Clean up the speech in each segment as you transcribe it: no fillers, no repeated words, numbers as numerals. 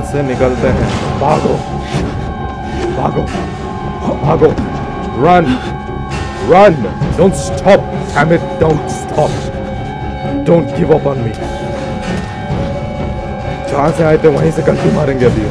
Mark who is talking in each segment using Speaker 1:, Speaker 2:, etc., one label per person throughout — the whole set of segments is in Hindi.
Speaker 1: से निकलते हैं। भागो भागो भागो, run run, don't stop, damn it, don't stop, don't give up on me. जहां से आए थे वहीं से गलती मारेंगे अभी।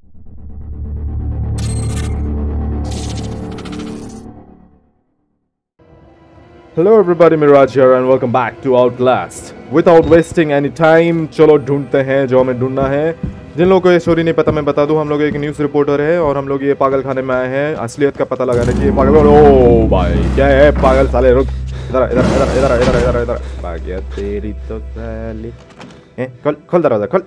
Speaker 1: Hello everybody, Miraj here and welcome back to Outlast. Without wasting any time, चलो ढूंढते हैं जो हमें ढूंढना है। जिन लोगों को ये स्टोरी नहीं पता मैं बता दूं, हम लोग एक न्यूज़ रिपोर्टर है और हम लोग ये पागल खाने में आए हैं असलियत का पता लगाने की। पागल, ओ भाई क्या है पागल साले, रुक इधर इधर इधर इधर इधर इधर इधर, भाग गया तेरी तो साली। खोल खोल दरवाजा खोल।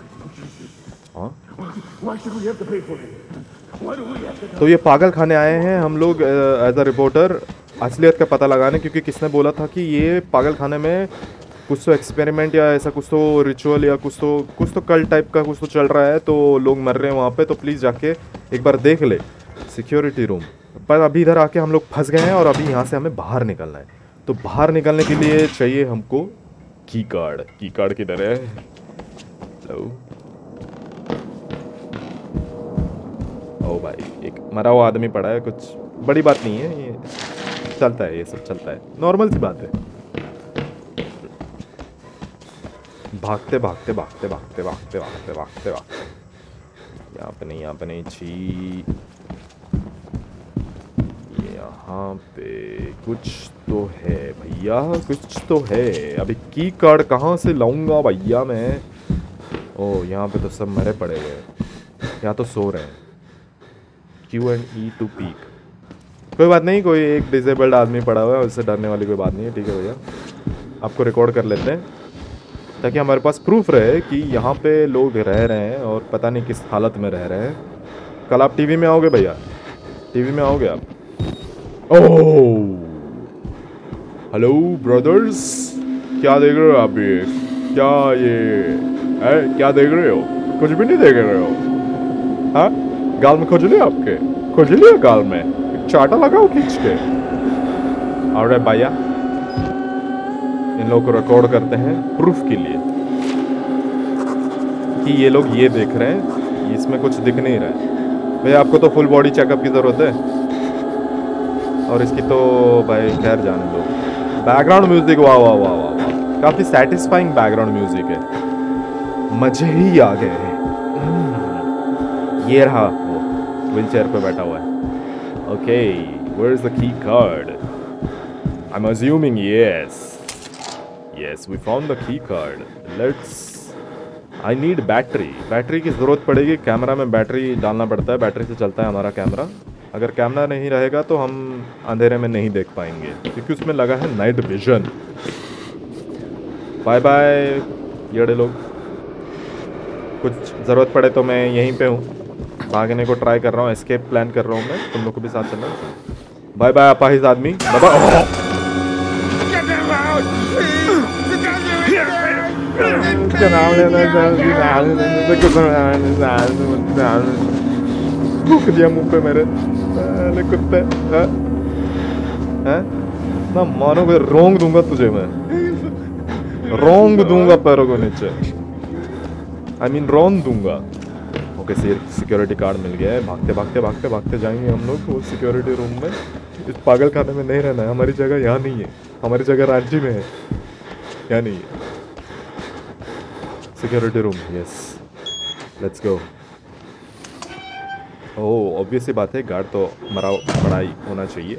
Speaker 1: तो ये पागल खाने आए हैं हम लोग एज अ रिपोर्टर असलियत का पता लगाने, क्योंकि किसने बोला था कि ये पागल खाने में कुछ तो एक्सपेरिमेंट या ऐसा कुछ तो रिचुअल या कुछ तो कल टाइप का कुछ तो चल रहा है, तो लोग मर रहे हैं वहाँ पे। तो प्लीज़ जाके एक बार देख ले सिक्योरिटी रूम। पर अभी इधर आके हम लोग फंस गए हैं और अभी यहाँ से हमें बाहर निकलना है। तो बाहर निकलने के लिए चाहिए हमको की कार्ड। की कार्ड किधर है? हेलो, ओ भाई एक मरा हुआ आदमी पड़ा है, कुछ बड़ी बात नहीं है, ये चलता है, ये सब चलता है, नॉर्मल सी बात है। भागते भागते भागते भागते भागते भागते भागते भागते, यहाँ पे नहीं छी, यहाँ पे कुछ तो है भैया, कुछ तो है। अभी की कार्ड कहाँ से लाऊंगा भैया मैं? ओ यहाँ पे तो सब मरे पड़े हुए, यहाँ तो सो रहे हैं। Q&E टू पीक, कोई बात नहीं, कोई एक डिसेबल्ड आदमी पड़ा हुआ है, उससे डरने वाली कोई बात नहीं है। ठीक है भैया, आपको रिकॉर्ड कर लेते हैं ताकि हमारे पास प्रूफ रहे कि यहाँ पे लोग रह रहे हैं और पता नहीं किस हालत में रह रहे हैं। कल आप टीवी में आओगे भैया, टीवी में आओगे आप? ओह हेलो ब्रदर्स, क्या देख रहे हो आप? ये क्या, ये क्या देख रहे हो? कुछ भी नहीं देख रहे हो? हाँ, गाल में खुजली आपके, खुजली है गाल में, चाटा लगाओ खींच के। अरे भैया इन लोगों को रिकॉर्ड करते हैं प्रूफ के लिए कि ये लोग ये देख रहे हैं, इसमें कुछ दिख नहीं रहा है। भैया आपको तो फुल बॉडी चेकअप की ज़रूरत है और इसकी तो भाई खैर जाने दो। बैकग्राउंड म्यूजिक, वाह वाह वाह वाह वाह, काफ़ी सेटिस्फाइंग बैकग्राउंड म्यूजिक है, मजे ही आ गए हैं। ये रहा वो व्हील चेयर पे बैठा हुआ है। Okay, where is the key card? I am assuming yes we found the key card. I need battery की ज़रूरत पड़ेगी। कैमरा में बैटरी डालना पड़ता है, बैटरी से चलता है हमारा कैमरा। अगर कैमरा नहीं रहेगा तो हम अंधेरे में नहीं देख पाएंगे क्योंकि उसमें लगा है नाइट विजन। बाय बाय येड़े लोग, कुछ ज़रूरत पड़े तो मैं यहीं पे हूँ, भागने को ट्राई कर रहा हूँ, एस्केप प्लान कर रहा हूँ मैं, तुम लोग को भी साथ चलना। बाय बाय अपाहिज आदमी, थूक दिया मुंह पे मेरे कुत्ते। ना मानोगे, रोंग दूंगा तुझे मैं, रोंग दूंगा पैरों को नीचे, I mean रोन दूंगा। ओके, सिक्योरिटी कार्ड मिल गया है। भागते भागते भागते भागते जाएंगे हम लोग वो सिक्योरिटी रूम में। इस पागल खाने में नहीं रहना है, हमारी जगह यहाँ नहीं है, हमारी जगह रांची में है, यहाँ नहीं है। Security room, yes, let's go. Oh obvious ही बात है, गार्ड तो बड़ा ही होना चाहिए।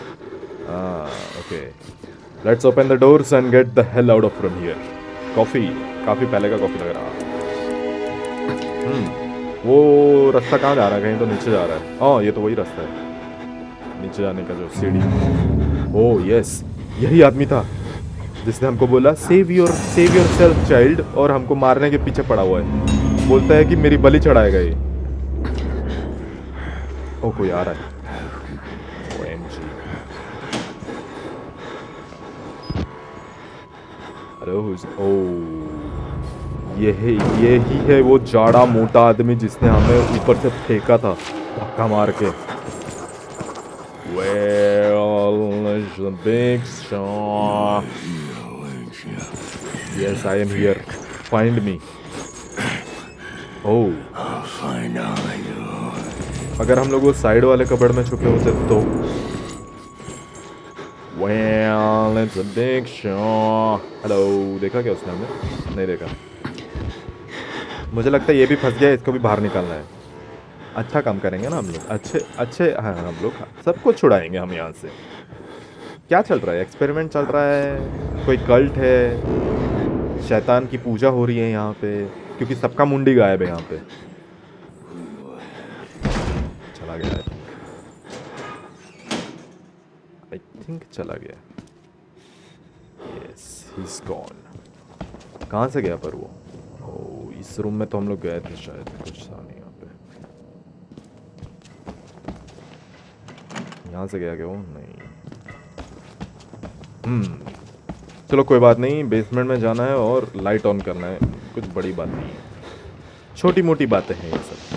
Speaker 1: Okay, let's open the doors and get the hell out of from here. Coffee, काफ़ी पहले का कॉफ़ी लग रहा है। वो रास्ता कहाँ जा रहा है? कहीं तो नीचे जा रहा है। हाँ ये तो वही रास्ता है नीचे जाने का, जो सीढ़ी। ओह यस, यही आदमी था जिसने हमको बोला सेव योर सेल्फ चाइल्ड, और हमको मारने के पीछे पड़ा हुआ है। बोलता है कि मेरी बलि चढ़ाएगा ये। ओ कोई आ रहा है। OMG, हेलो, ओह यही है वो जाड़ा मोटा आदमी जिसने हमें ऊपर से फेंका था धक्का मार के। Well, it's a big shot. Yes, I am here. Find me. ओह, अगर हम लोग वो साइड वाले कबर्ड में छुपे होते तो well, it's a big show. Hello, देखा क्या उसने हमें? नहीं देखा। मुझे लगता है ये भी फंस गया, इसको भी बाहर निकालना है। अच्छा काम करेंगे ना हम लोग, अच्छे हाँ हम लोग सबको छुड़ाएंगे हम यहाँ से। क्या चल रहा है? एक्सपेरिमेंट चल रहा है, कोई कल्ट है, शैतान की पूजा हो रही है यहाँ पे, क्योंकि सबका मुंडी गायब है यहाँ पे। चला गया है, आई थिंक चला गया। Yes, he is gone. कहाँ से गया पर वो? ओह, इस रूम में तो हम लोग गए थे शायद, कुछ था नहीं यहाँ पे। यहाँ से गया क्या वो? नहीं। चलो कोई बात नहीं, बेसमेंट में जाना है और लाइट ऑन करना है, कुछ बड़ी बात नहीं है, छोटी मोटी बातें हैं ये सब।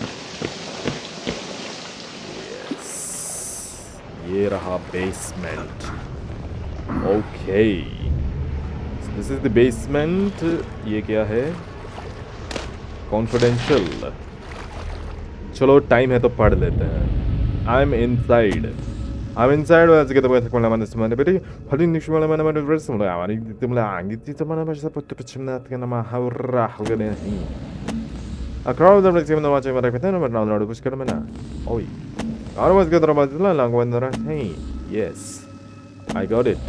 Speaker 1: ये रहा basement. Okay, this is the basement. ये क्या है? कॉन्फिडेंशियल। चलो टाइम है तो पढ़ लेते हैं। I am inside. I'm inside. As kita boleh sekolah mana semua. Tapi hari ini sekolah mana mana versi mulai awal. Itu mulai angin. Itu mana macam apa tu macam nak kena mah haurah gini. A crowd of the team macam mana kita nama nama orang push kerana mana? Oi. Orang was kita ramai tu lah langguan orang. Hey, yes, I got it.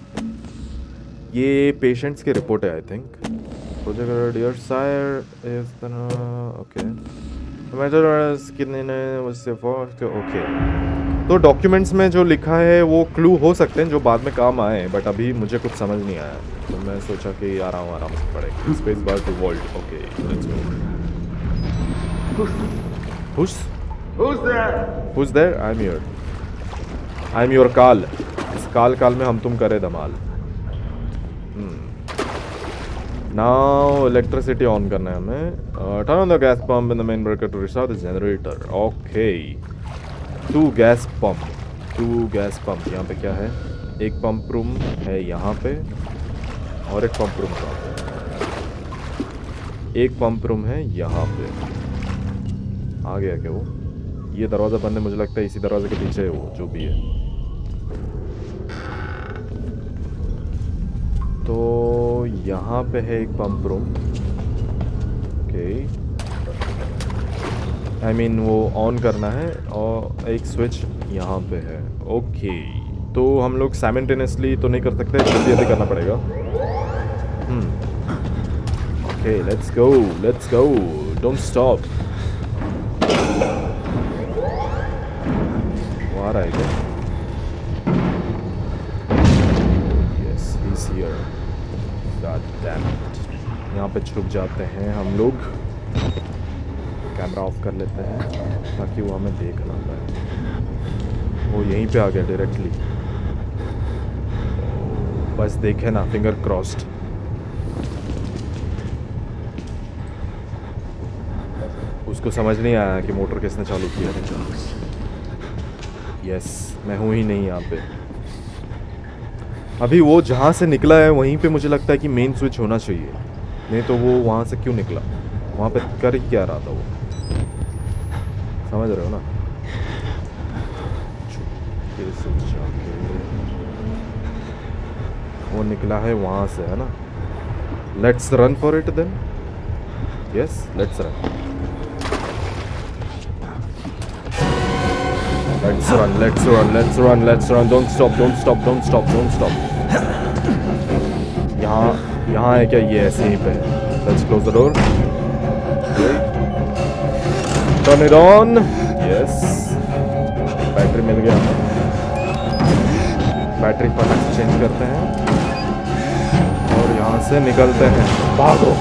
Speaker 1: ये patients के report है I think. Project dear sire is the okay. Major कितने ने उससे फॉर ओके। तो डॉक्यूमेंट्स में जो लिखा है वो क्लू हो सकते हैं जो बाद में काम आए, बट अभी मुझे कुछ समझ नहीं आया, तो मैं सोचा कि आराम से पढ़ेंगे। Space bar to vault. Okay, let's go. Who's there? I'm here. I'm your काल। इस काल में हम तुम करे धमाल। Now इलेक्ट्रिसिटी ऑन करना है हमें। Turn on the gas pump in the main breaker to restart the generator. Okay. 2 gas pump. यहाँ पे क्या है? एक पंप रूम है यहाँ पे और एक पंप रूम कहाँ पे? एक पंप रूम है यहाँ पे। आ गया क्या वो? ये दरवाज़ा बंद है, मुझे लगता है इसी दरवाजे के पीछे है वो, जो भी है। तो यहाँ पे है एक pump room. Okay, I mean, वो ऑन करना है और एक स्विच यहाँ पे है। ओके, तो हम लोग साइमल्टेनियसली तो नहीं कर सकते, जल्दी करना पड़ेगा। Okay, let's go, don't stop. वो आ रहा है क्या? Yes, he is here. God damn it. यहाँ पे छुप जाते हैं हम लोग। कैमरा ऑफ कर लेते हैं ताकि वो हमें देख ना पाए। वो यहीं पे आ गया डायरेक्टली। बस देखे ना, फिंगर क्रॉस्ड। उसको समझ नहीं आया कि मोटर किसने चालू किया था। यस, मैं हूँ ही नहीं यहाँ पे। अभी वो जहाँ से निकला है वहीं पे मुझे लगता है कि मेन स्विच होना चाहिए, नहीं तो वो वहाँ से क्यों निकला? वहाँ पे कर ही क्या रहा था वो? समझ रहे हो ना? वो निकला है वहाँ से, है ना? Let's run for it then. Yes, let's run. Let's run. Don't stop. यहाँ है क्या? ये ऐसे ही पे। Let's close the door. Turn it on. Yes. Battery मिल गया हमें। बैटरी फटाक से चेंज करते हैं और यहाँ से निकलते हैं। भागो।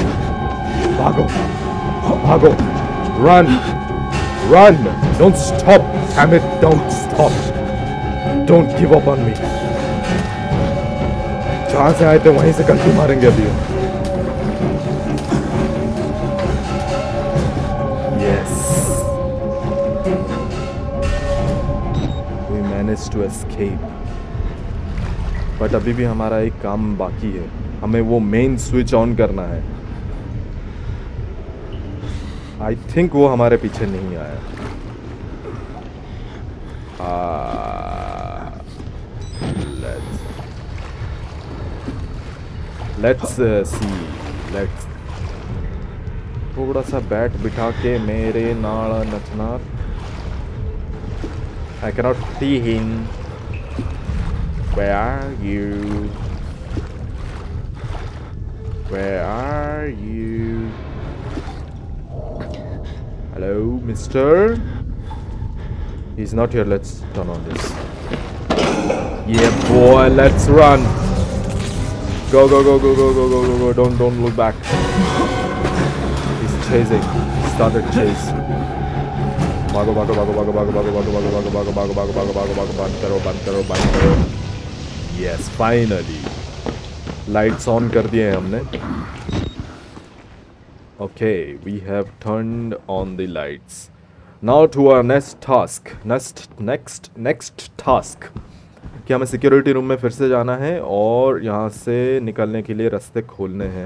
Speaker 1: Run. Don't stop. Damn it, don't stop. Don't give up on me. जहाँ से आए थे वहीं से गलती मारेंगे अभी। Yes. We managed to escape. But अभी भी हमारा एक काम बाकी है। हमें वो मेन स्विच ऑन करना है। आई थिंक वो हमारे पीछे नहीं आया। Let's see. लेट्स थोड़ा सा बैट बिठा के मेरे नाल नचना। I cannot see him. Where are you? Where are you? Hello, mister? He's not here. Let's turn on this. Yeah, boy, let's run. Go, go, go, go, go, go, go, go, go. Don't look back. He's chasing. He started chase. भागो भागो भागो भागो भागो भागो भागो भागो भागो भागो भागो भागो भागो भागो भागो बंद करो बंद करो बंद करो। Yes, finally. Lights on कर दिए हैं हमने। Okay, we have turned on the lights. Now to our next task. Next task. कि हमें सिक्योरिटी रूम में फिर से जाना है और यहाँ से निकलने के लिए रास्ते खोलने हैं।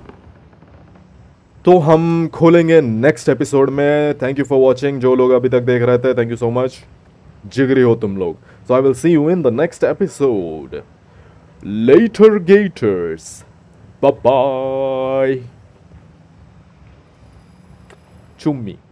Speaker 1: तो हम खोलेंगे नेक्स्ट एपिसोड में। Thank you for watching. जो लोग अभी तक देख रहे थे, थैंक यू सो मच। जिगरी हो तुम लोग। So I will see you in the next episode. Later gators, bye bye. चुम्मी।